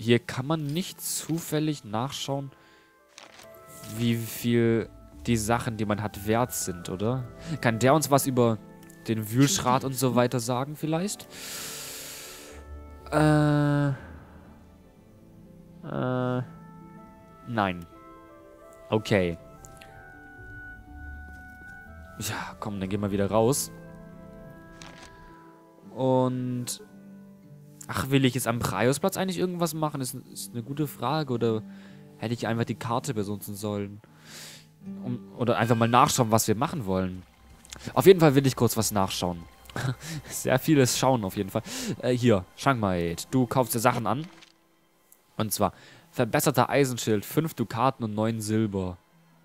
hier kann man nicht zufällig nachschauen, wie viel die Sachen, die man hat, wert sind, oder? Kann der uns was über den Wühlschrat und so weiter sagen, vielleicht? Nein. Okay. Ja, komm, dann gehen wir wieder raus. Und... Ach, will ich jetzt am Praiusplatz eigentlich irgendwas machen? Ist eine gute Frage. Oder hätte ich einfach die Karte benutzen sollen? Oder einfach mal nachschauen, was wir machen wollen. Auf jeden Fall will ich kurz was nachschauen. Sehr vieles schauen auf jeden Fall. Hier, Shangmait. Du kaufst dir Sachen an. Und zwar verbesserter Eisenschild, 5 Dukaten und 9 Silber.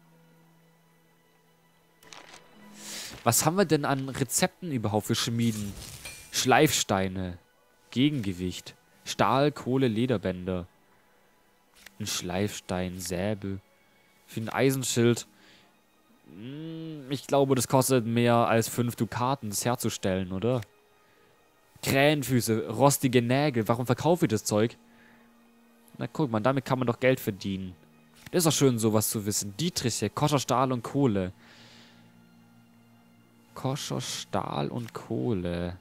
Was haben wir denn an Rezepten überhaupt für Schmieden? Schleifsteine. Gegengewicht. Stahl, Kohle, Lederbänder. Ein Schleifstein, Säbel. Für ein Eisenschild. Ich glaube, das kostet mehr als 5 Dukaten, das herzustellen, oder? Krähenfüße, rostige Nägel. Warum verkaufe ich das Zeug? Na guck mal, damit kann man doch Geld verdienen. Das ist doch schön, sowas zu wissen. Dietriche, Koscher, Stahl und Kohle. Koscher, Stahl und Kohle.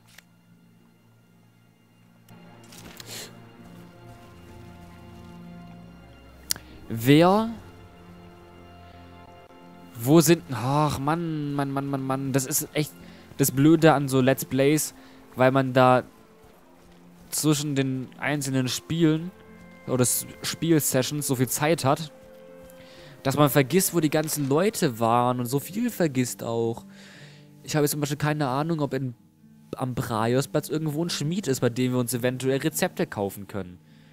Wer? Wo sind... Ach, Mann. Das ist echt das Blöde an so Let's Plays, weil man da zwischen den einzelnen Spielen oder Spielsessions so viel Zeit hat, dass man vergisst, wo die ganzen Leute waren und so viel vergisst auch. Ich habe jetzt zum Beispiel keine Ahnung, ob am Praiusplatz irgendwo ein Schmied ist, bei dem wir uns eventuell Rezepte kaufen können.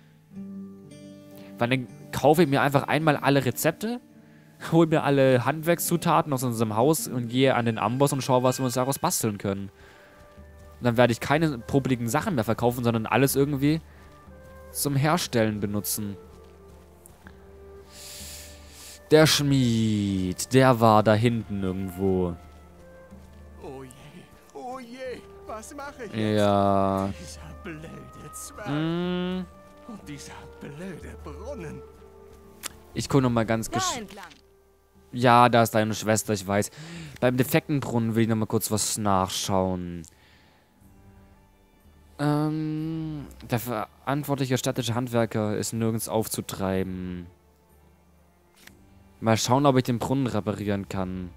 Weil dann kaufe ich mir einfach einmal alle Rezepte, hole mir alle Handwerkszutaten aus unserem Haus und gehe an den Amboss und schaue, was wir uns daraus basteln können. Und dann werde ich keine popeligen Sachen mehr verkaufen, sondern alles irgendwie zum Herstellen benutzen. Der Schmied, der war da hinten irgendwo. Oh je, was mache ich jetzt? Ja. Dieser blöde Zwerg. Und dieser blöde Brunnen. Ich gucke nochmal ganz Ja, da ist deine Schwester, ich weiß. Beim defekten Brunnen will ich nochmal kurz was nachschauen. Der verantwortliche städtische Handwerker ist nirgends aufzutreiben. Mal schauen, ob ich den Brunnen reparieren kann.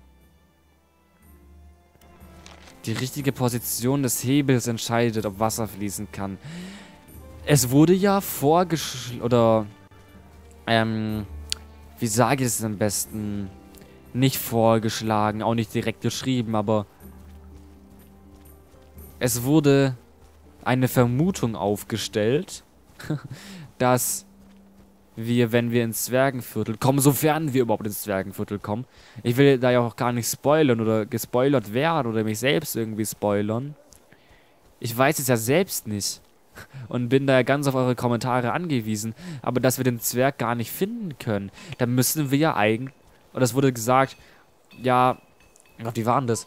Die richtige Position des Hebels entscheidet, ob Wasser fließen kann. Es wurde ja wie sage ich es am besten? Nicht vorgeschlagen, auch nicht direkt geschrieben, aber es wurde eine Vermutung aufgestellt, dass wir, wenn wir ins Zwergenviertel kommen, sofern wir überhaupt ins Zwergenviertel kommen, ich will da ja auch gar nicht spoilern oder gespoilert werden oder mich selbst irgendwie spoilern. Ich weiß es ja selbst nicht. Und bin da ja ganz auf eure Kommentare angewiesen. Aber dass wir den Zwerg gar nicht finden können, dann müssen wir ja eigentlich... Und das wurde gesagt, ja... Ich glaube, wie waren das?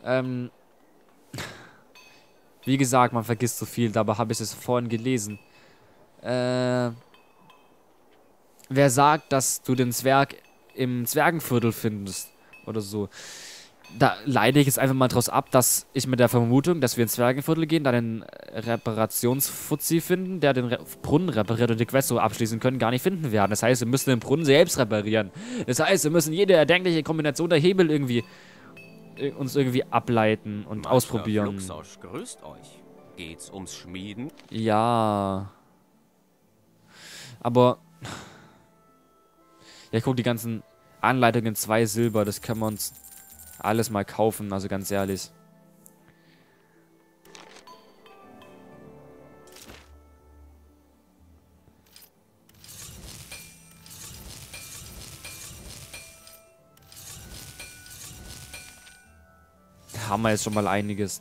Wie gesagt, man vergisst so viel, dabei habe ich es vorhin gelesen. Wer sagt, dass du den Zwerg im Zwergenviertel findest? Oder so. Da leite ich jetzt einfach mal draus ab, dass ich mit der Vermutung, dass wir ins Zwergenviertel gehen, dann einen Reparationsfuzzi finden, der den Brunnen repariert und die Quest so abschließen können, gar nicht finden werden. Das heißt, wir müssen den Brunnen selbst reparieren. Das heißt, wir müssen jede erdenkliche Kombination der Hebel uns irgendwie ableiten und ausprobieren. Fluxosch, grüßt euch. Geht's ums Schmieden? Ja. Aber... Ja, guck, die ganzen Anleitungen, 2 Silber, das können wir uns... alles mal kaufen, also ganz ehrlich. Da haben wir jetzt schon mal einiges.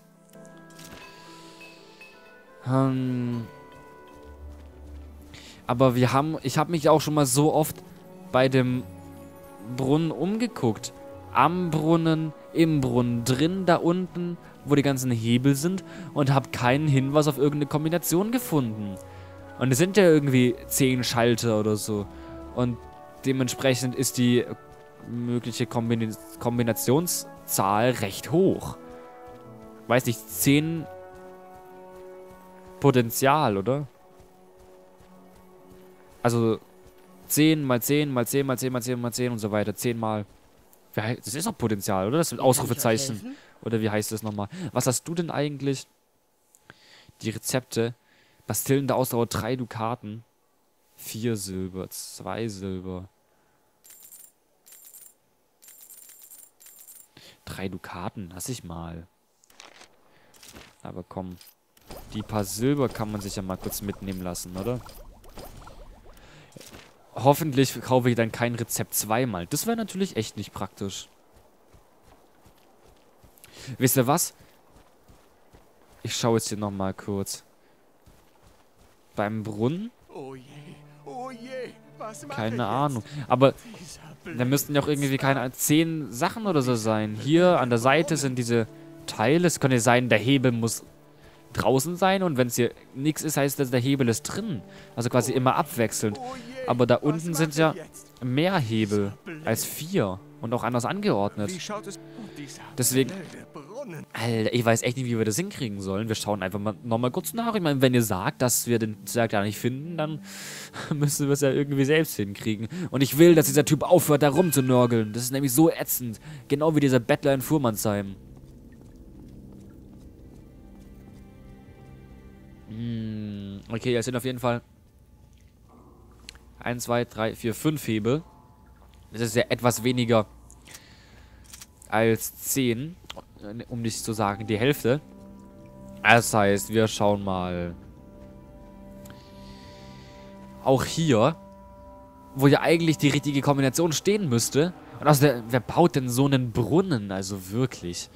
Aber ich habe mich auch schon mal so oft bei dem Brunnen umgeguckt. Am Brunnen, im Brunnen, drin, da unten, wo die ganzen Hebel sind und habe keinen Hinweis auf irgendeine Kombination gefunden. Und es sind ja irgendwie 10 Schalter oder so. Und dementsprechend ist die mögliche Kombinationszahl recht hoch. Weiß nicht, 10 Potenzial, oder? Also 10 mal 10 mal 10 mal 10 mal 10 mal 10 und so weiter. 10 mal. Das ist doch Potenzial, oder? Das sind Ausrufezeichen. Oder wie heißt das nochmal? Was hast du denn eigentlich? Die Rezepte. Bastillen der Ausdauer 3 Dukaten. 4 Silber, 2 Silber. 3 Dukaten, lass ich mal. Aber komm. Die paar Silber kann man sich ja mal kurz mitnehmen lassen, oder? Hoffentlich kaufe ich dann kein Rezept zweimal. Das wäre natürlich echt nicht praktisch. Wisst ihr was? Ich schaue jetzt hier nochmal kurz. Beim Brunnen? Oh je, was mache ich Keine Ahnung. Aber da müssten ja auch irgendwie keine 10 Sachen oder so sein. Hier an der Seite sind diese Teile. Es könnte sein, der Hebel muss draußen sein. Und wenn es hier nichts ist, heißt das, der Hebel ist drin. Also quasi immer abwechselnd. Aber da unten sind ja mehr Hebel als 4. Und auch anders angeordnet. Deswegen... Alter, ich weiß echt nicht, wie wir das hinkriegen sollen. Wir schauen einfach mal nochmal kurz nach. Ich meine, wenn ihr sagt, dass wir den Zwerg da nicht finden, dann müssen wir es ja irgendwie selbst hinkriegen. Und ich will, dass dieser Typ aufhört, da rumzunörgeln. Das ist nämlich so ätzend. Genau wie dieser Bettler in Fuhrmannsheim. Okay, es sind auf jeden Fall 1, 2, 3, 4, 5 Hebel. Das ist ja etwas weniger als 10. Um nicht zu sagen, die Hälfte. Das heißt, wir schauen mal. Auch hier, wo ja eigentlich die richtige Kombination stehen müsste. Und außerdem, wer baut denn so einen Brunnen? Also wirklich.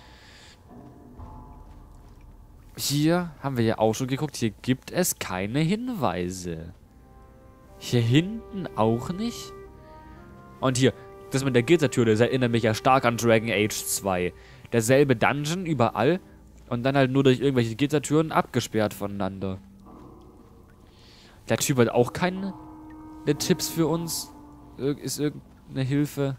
Hier haben wir ja auch schon geguckt. Hier gibt es keine Hinweise. Hier hinten auch nicht. Und hier, das mit der Gittertür, das erinnert mich ja stark an Dragon Age 2. Derselbe Dungeon überall und dann halt nur durch irgendwelche Gittertüren abgesperrt voneinander. Der Typ hat auch keine Tipps für uns. Ist irgendeine Hilfe?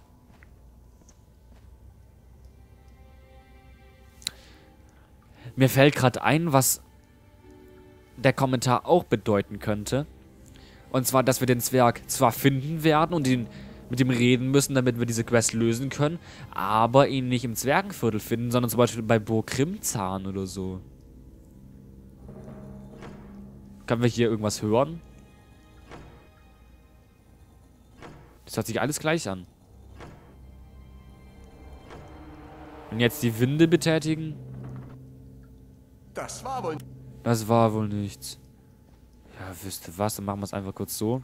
Mir fällt gerade ein, was der Kommentar auch bedeuten könnte. Und zwar, dass wir den Zwerg zwar finden werden und ihn mit ihm reden müssen, damit wir diese Quest lösen können, aber ihn nicht im Zwergenviertel finden, sondern zum Beispiel bei Burg Grimmzahn oder so. Können wir hier irgendwas hören? Das hört sich alles gleich an. Und jetzt die Winde betätigen? Das war wohl... Das war wohl nichts. Ja, wisst ihr was? Dann machen wir es einfach kurz so.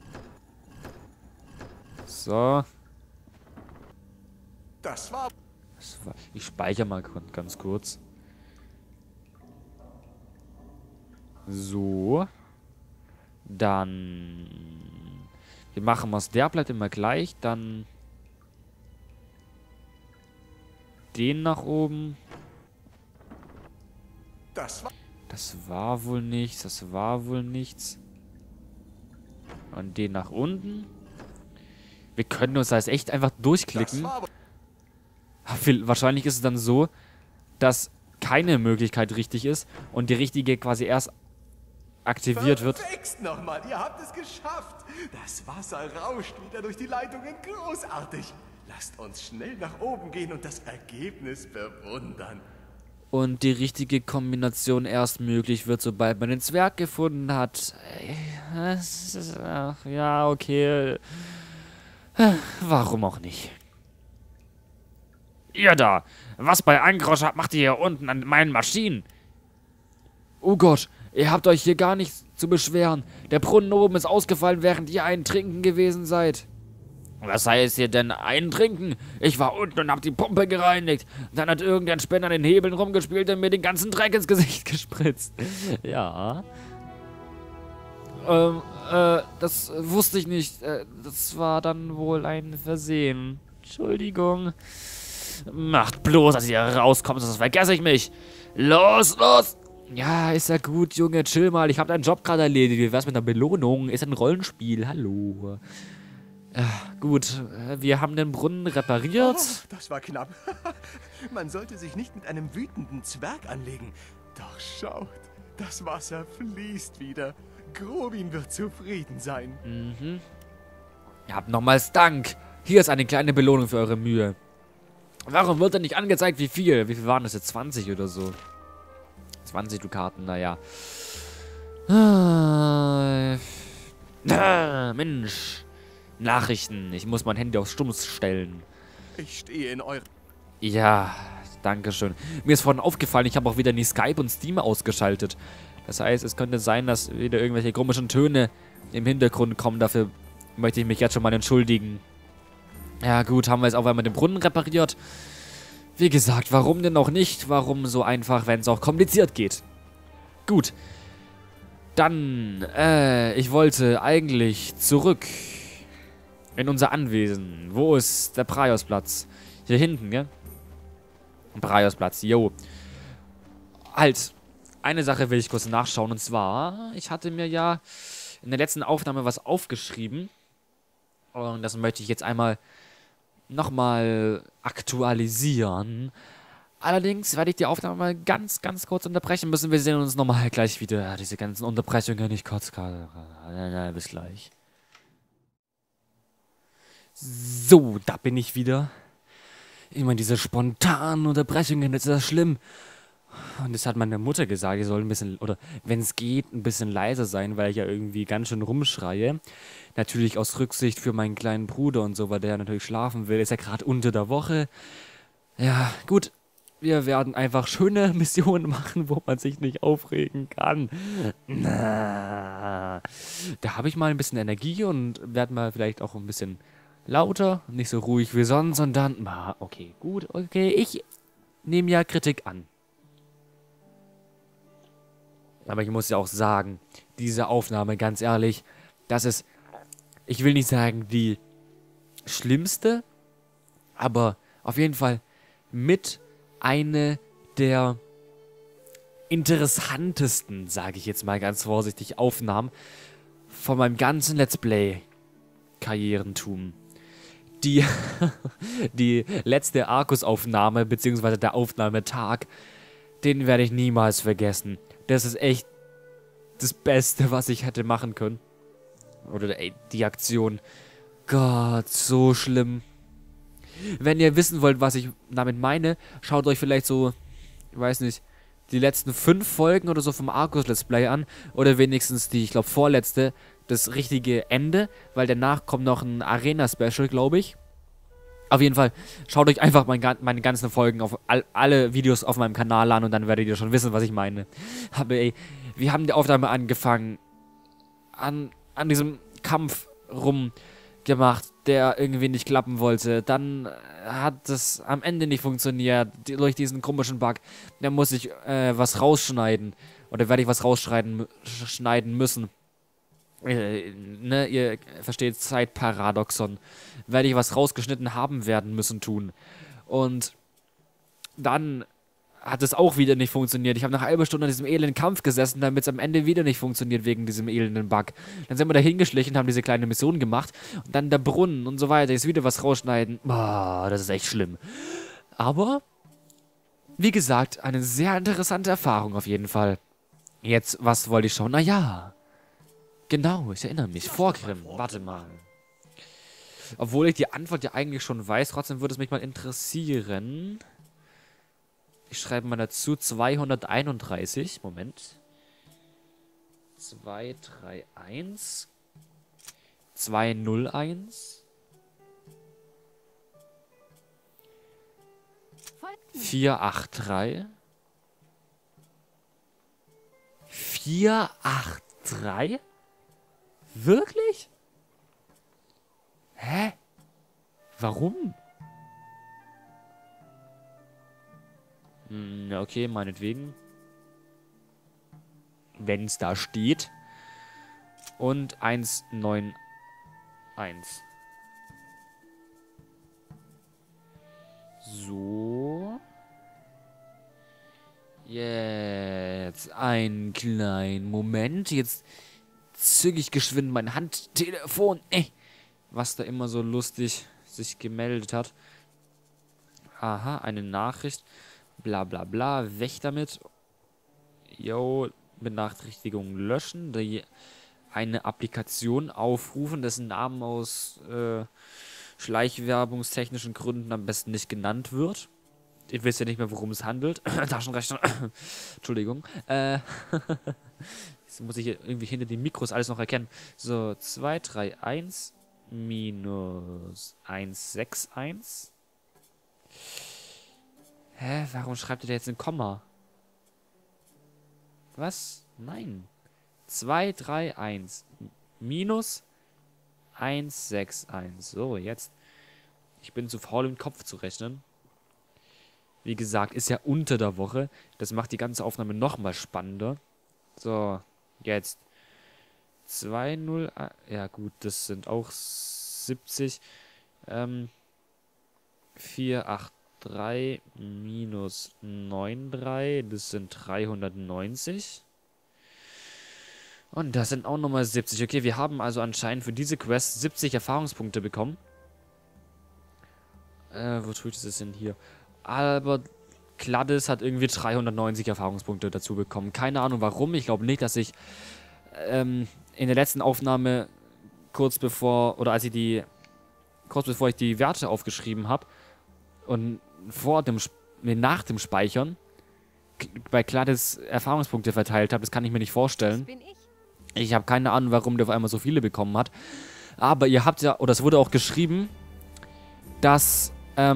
So. Das war... Ich speichere mal ganz kurz. So. Dann... Wir machen was. Der bleibt immer gleich. Dann... Den nach oben. Das war wohl nichts. Das war wohl nichts. Und den nach unten. Wir können uns da jetzt echt einfach durchklicken. Wahrscheinlich ist es dann so, dass keine Möglichkeit richtig ist und die richtige quasi erst aktiviert wird. Verflixt nochmal, ihr habt es geschafft. Das Wasser rauscht wieder durch die Leitungen. Großartig. Lasst uns schnell nach oben gehen und das Ergebnis bewundern. Und die richtige Kombination erst möglich wird, sobald man den Zwerg gefunden hat. Ach, ja, okay. Warum auch nicht? Ihr da! Was bei Angrosch macht ihr hier unten an meinen Maschinen? Oh Gott, ihr habt euch hier gar nichts zu beschweren. Der Brunnen oben ist ausgefallen, während ihr einen Trinken gewesen seid. Was heißt hier denn eintrinken? Ich war unten und hab die Pumpe gereinigt. Dann hat irgendein Spinner an den Hebeln rumgespielt und mir den ganzen Dreck ins Gesicht gespritzt. Ja. Das wusste ich nicht. Das war dann wohl ein Versehen. Entschuldigung. Macht bloß, dass ihr rauskommt, sonst vergesse ich mich. Los, los! Ja, ist ja gut, Junge, chill mal. Ich habe deinen Job gerade erledigt. Wie wär's mit einer Belohnung? Ist ein Rollenspiel. Hallo. Gut, wir haben den Brunnen repariert. Oh, das war knapp. Man sollte sich nicht mit einem wütenden Zwerg anlegen. Doch schaut, das Wasser fließt wieder. Grobin wird zufrieden sein. Ihr habt nochmals Dank. Hier ist eine kleine Belohnung für eure Mühe. Warum wird denn nicht angezeigt, wie viel? Wie viel waren das jetzt? 20 oder so? 20 Dukaten, naja. Mensch. Nachrichten. Ich muss mein Handy auf Stumm stellen. Ich stehe in eurer... Ja, danke schön. Mir ist vorhin aufgefallen, ich habe auch wieder nie Skype und Steam ausgeschaltet. Das heißt, es könnte sein, dass wieder irgendwelche komischen Töne im Hintergrund kommen. Dafür möchte ich mich jetzt schon mal entschuldigen. Ja gut, haben wir jetzt auch einmal den Brunnen repariert. Wie gesagt, warum denn noch nicht? Warum so einfach, wenn es auch kompliziert geht? Gut. Dann, ich wollte eigentlich zurück in unser Anwesen. Wo ist der Praiosplatz? Hier hinten, gell? Praiosplatz, jo. Halt, eine Sache will ich kurz nachschauen. Und zwar, ich hatte mir ja in der letzten Aufnahme was aufgeschrieben. Und das möchte ich jetzt einmal nochmal aktualisieren. Allerdings werde ich die Aufnahme mal ganz, ganz kurz unterbrechen müssen. Wir sehen uns nochmal gleich wieder. Diese ganzen Unterbrechungen, ich kurz gerade. Bis gleich. So, da bin ich wieder. Immer diese spontanen Unterbrechungen, das ist das schlimm. Und das hat meine Mutter gesagt, ich soll ein bisschen, oder wenn es geht, ein bisschen leiser sein, weil ich ja irgendwie ganz schön rumschreie. Natürlich aus Rücksicht für meinen kleinen Bruder und so, weil der natürlich schlafen will. Ist ja gerade unter der Woche. Ja, gut. Wir werden einfach schöne Missionen machen, wo man sich nicht aufregen kann. Da habe ich mal ein bisschen Energie und werde mal vielleicht auch ein bisschen lauter, nicht so ruhig wie sonst, sondern... Okay, gut, okay, ich nehme ja Kritik an. Aber ich muss ja auch sagen, diese Aufnahme, ganz ehrlich, das ist, ich will nicht sagen die schlimmste, aber auf jeden Fall mit eine der interessantesten, sage ich jetzt mal ganz vorsichtig, Aufnahmen von meinem ganzen Let's Play-Karrierentum. Die letzte Arkus-Aufnahme, beziehungsweise der Aufnahmetag, den werde ich niemals vergessen. Das ist echt das Beste, was ich hätte machen können. Oder ey, die Aktion. Gott, so schlimm. Wenn ihr wissen wollt, was ich damit meine, schaut euch vielleicht so, ich weiß nicht, die letzten 5 Folgen oder so vom Arkus Let's Play an. Oder wenigstens die, ich glaube, vorletzte, das richtige Ende, weil danach kommt noch ein Arena-Special, glaube ich. Auf jeden Fall, schaut euch einfach meine ganzen Folgen auf alle Videos auf meinem Kanal an und dann werdet ihr schon wissen, was ich meine. Aber ey, wir haben die Aufnahme angefangen, an diesem Kampf rumgemacht, der irgendwie nicht klappen wollte. Dann hat es am Ende nicht funktioniert, durch diesen komischen Bug. Da muss ich was rausschneiden. Oder werde ich was rausschneiden müssen. Ne, ihr versteht, Zeitparadoxon. Werde ich was rausgeschnitten haben werden müssen tun. Und dann hat es auch wieder nicht funktioniert. Ich habe eine halbe Stunde an diesem elenden Kampf gesessen, damit es am Ende wieder nicht funktioniert wegen diesem elenden Bug. Dann sind wir da hingeschlichen, haben diese kleine Mission gemacht und dann der Brunnen und so weiter. Jetzt wieder was rausschneiden. Boah, das ist echt schlimm. Aber, wie gesagt, eine sehr interessante Erfahrung auf jeden Fall. Jetzt, was wollte ich schauen? Naja, genau, ich erinnere mich. Vorgrim, warte mal. Obwohl ich die Antwort ja eigentlich schon weiß, trotzdem würde es mich mal interessieren. Ich schreibe mal dazu 231. Moment. 231. 201. 483. 483? Wirklich? Hä? Warum? Ja, okay, meinetwegen. Wenn es da steht. Und 191. So. Jetzt einen kleinen Moment. Jetzt zücke ich geschwind mein Handtelefon. Was da immer so lustig sich gemeldet hat. Aha, eine Nachricht. Bla bla bla. Weg damit. Jo, Benachrichtigung löschen. Eine Applikation aufrufen, dessen Namen aus schleichwerbungstechnischen Gründen am besten nicht genannt wird. Ich weiß ja nicht mehr, worum es handelt. Taschenrechner. Entschuldigung. Jetzt muss ich hier irgendwie hinter den Mikros alles noch erkennen. So, 231 minus 161. Hä? Warum schreibt ihr da jetzt ein Komma? Was? Nein. 231 minus 161. So, jetzt. Ich bin zu faul, im Kopf zu rechnen. Wie gesagt, ist ja unter der Woche. Das macht die ganze Aufnahme nochmal spannender. So, jetzt. 2,0. Ja gut, das sind auch 70. 483 minus 93. Das sind 390. Und das sind auch nochmal 70. Okay, wir haben also anscheinend für diese Quest 70 Erfahrungspunkte bekommen. Wo tue ich das denn hier? Albert Kladdes hat irgendwie 390 Erfahrungspunkte dazu bekommen. Keine Ahnung warum. Ich glaube nicht, dass ich in der letzten Aufnahme kurz bevor ich die Werte aufgeschrieben habe und nach dem Speichern bei Kladdes Erfahrungspunkte verteilt habe. Das kann ich mir nicht vorstellen. Ich habe keine Ahnung, warum der auf einmal so viele bekommen hat. Aber ihr habt ja, oder es wurde auch geschrieben, dass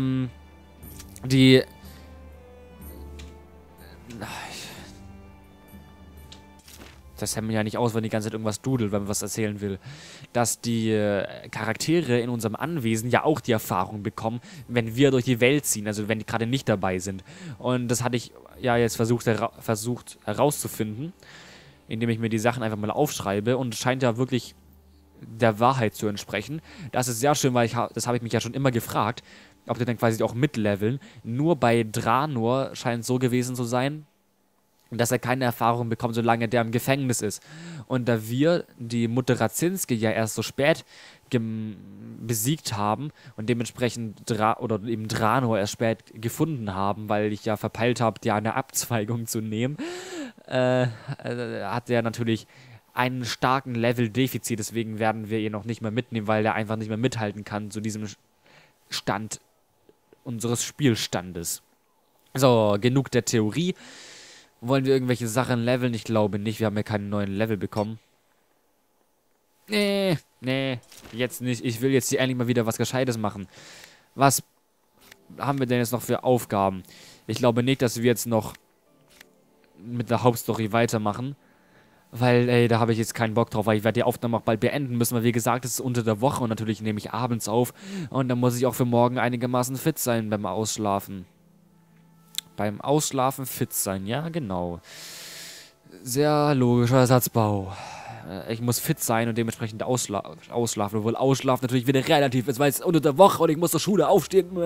das hält man ja nicht aus, wenn die ganze Zeit irgendwas dudelt, wenn man was erzählen will. Dass die Charaktere in unserem Anwesen ja auch die Erfahrung bekommen, wenn wir durch die Welt ziehen, also wenn die gerade nicht dabei sind. Und das hatte ich ja jetzt versucht herauszufinden, indem ich mir die Sachen einfach mal aufschreibe. Und es scheint ja wirklich der Wahrheit zu entsprechen. Das ist sehr schön, weil das habe ich mich ja schon immer gefragt, ob die dann quasi auch mitleveln. Nur bei Draenor scheint es so gewesen zu sein, dass er keine Erfahrung bekommt, solange der im Gefängnis ist. Und da wir die Mutter Radzinski ja erst so spät besiegt haben und dementsprechend Draenor erst spät gefunden haben, weil ich ja verpeilt habe, ja eine Abzweigung zu nehmen, hat er natürlich einen starken Level-Defizit. Deswegen werden wir ihn noch nicht mehr mitnehmen, weil er einfach nicht mehr mithalten kann zu diesem Stand unseres Spielstandes. So, genug der Theorie. Wollen wir irgendwelche Sachen leveln? Ich glaube nicht. Wir haben ja keinen neuen Level bekommen. Nee, jetzt nicht. Ich will jetzt hier endlich mal wieder was Gescheites machen. Was haben wir denn jetzt noch für Aufgaben? Ich glaube nicht, dass wir jetzt noch mit der Hauptstory weitermachen. Weil, ey, da habe ich jetzt keinen Bock drauf, weil ich werde die Aufnahme auch bald beenden müssen, weil wie gesagt, es ist unter der Woche und natürlich nehme ich abends auf. Und dann muss ich auch für morgen einigermaßen fit sein beim Ausschlafen. Beim Ausschlafen fit sein, ja, genau. Sehr logischer Satzbau. Ich muss fit sein und dementsprechend ausschlafen. Obwohl Ausschlafen natürlich wieder relativ ist, weil es unter der Woche und ich muss zur Schule aufstehen.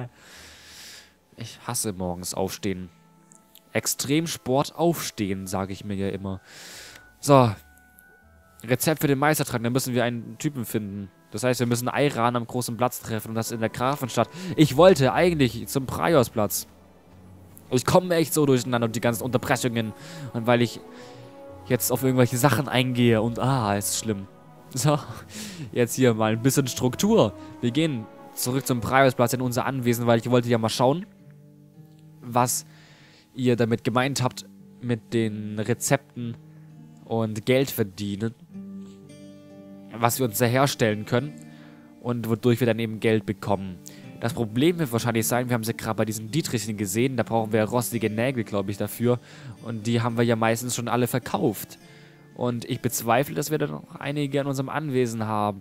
Ich hasse morgens aufstehen. Extremsport aufstehen, sage ich mir ja immer. So. Rezept für den Meistertrank. Da müssen wir einen Typen finden. Das heißt, wir müssen Ayran am großen Platz treffen und das in der Grafenstadt. Ich wollte eigentlich zum Praiosplatz. Ich komme echt so durcheinander und die ganzen Unterbrechungen. Und weil ich jetzt auf irgendwelche Sachen eingehe und ist schlimm. So, jetzt hier mal ein bisschen Struktur. Wir gehen zurück zum Praiosplatz in unser Anwesen, weil ich wollte ja mal schauen, was ihr damit gemeint habt mit den Rezepten und Geld verdienen. Was wir uns da herstellen können und wodurch wir dann eben Geld bekommen. Das Problem wird wahrscheinlich sein, wir haben sie gerade bei diesem Dietrichchen gesehen, da brauchen wir rostige Nägel, glaube ich, dafür. Und die haben wir ja meistens schon alle verkauft. Und ich bezweifle, dass wir da noch einige in unserem Anwesen haben.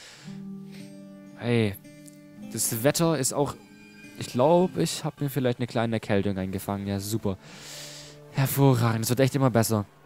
Hey, das Wetter ist auch... Ich glaube, ich habe mir vielleicht eine kleine Erkältung eingefangen. Ja, super. Hervorragend, es wird echt immer besser.